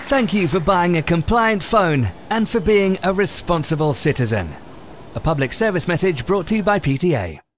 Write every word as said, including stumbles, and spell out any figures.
Thank you for buying a compliant phone and for being a responsible citizen. A public service message brought to you by P T A.